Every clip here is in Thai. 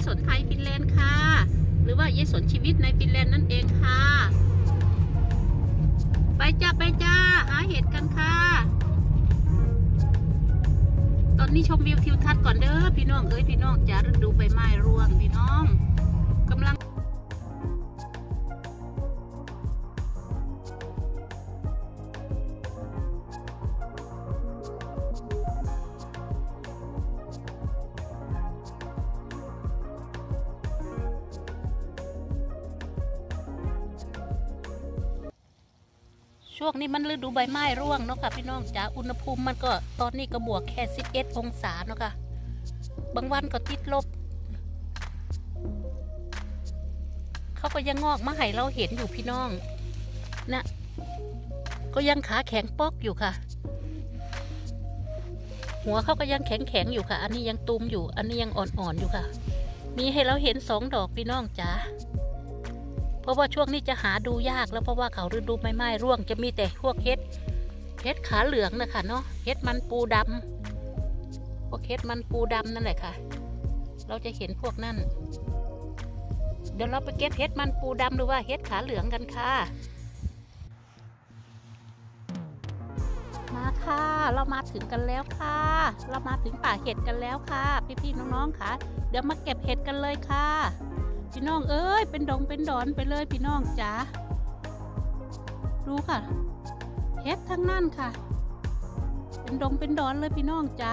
สนไทยฟินแลนด์ค่ะหรือว่ายายสนชีวิตในฟินแลนด์นั่นเองค่ะไปจ้าหาเห็ดกันค่ะตอนนี้ชมวิวทิวทัศน์ก่อนเด้อพี่น้องเอ้ยพี่น้องจ๋าฤดูใบไม้ร่วงพี่น้องกำลังช่วงนี้มันฤดูใบไม้ร่วงเนาะค่ะพี่น้องจ๋าอุณหภูมิมันก็ตอนนี้ก็บวกแค่11 องศาเนาะค่ะบางวันก็ติดลบเขาก็ยังงอกมาให้เราเห็นอยู่พี่น้องนะก็ยังขาแข็งปอกอยู่ค่ะหัวเขาก็ยังแข็งอยู่ค่ะอันนี้ยังตูมอยู่อันนี้ยังอ่อนๆอยู่ค่ะมีให้เราเห็น2 ดอกพี่น้องจ๋าเพราะว่าช่วงนี้จะหาดูยากแล้วเพราะว่าเขาฤดูใบไม้ร่วงจะมีแต่พวกเห็ดขาเหลืองนะคะเนาะเห็ดมันปูดำพวกเห็ดมันปูดำนั่นแหละค่ะเราจะเห็นพวกนั่นเดี๋ยวเราไปเก็บเห็ดมันปูดำหรือว่าเห็ดขาเหลืองกันค่ะมาค่ะเรามาถึงกันแล้วค่ะเรามาถึงป่าเห็ดกันแล้วค่ะพี่ๆน้องๆค่ะเดี๋ยวมาเก็บเห็ดกันเลยค่ะพี่น้องเอ้ยเป็นดงเป็นดอนไปเลยพี่น้องจ๋าดูค่ะเห็ดทั้งนั้นค่ะเป็นดงเป็นดอนเลยพี่น้องจ๋า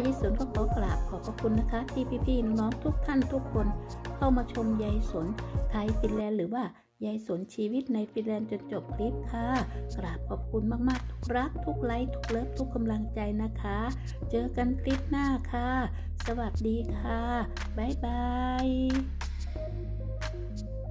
ยายสนก็ขอกราบขอบพระคุณนะคะที่พี่ๆน้องๆทุกท่านทุกคนเข้ามาชมยายสนไทยฟินแลนด์หรือว่ายายสนชีวิตในฟินแลนด์จนจบคลิปค่ะกราบขอบคุณมากๆทุกรักทุกไลค์ทุกเลิฟทุกกำลังใจนะคะเจอกันคลิปหน้าค่ะสวัสดีค่ะบ๊ายบาย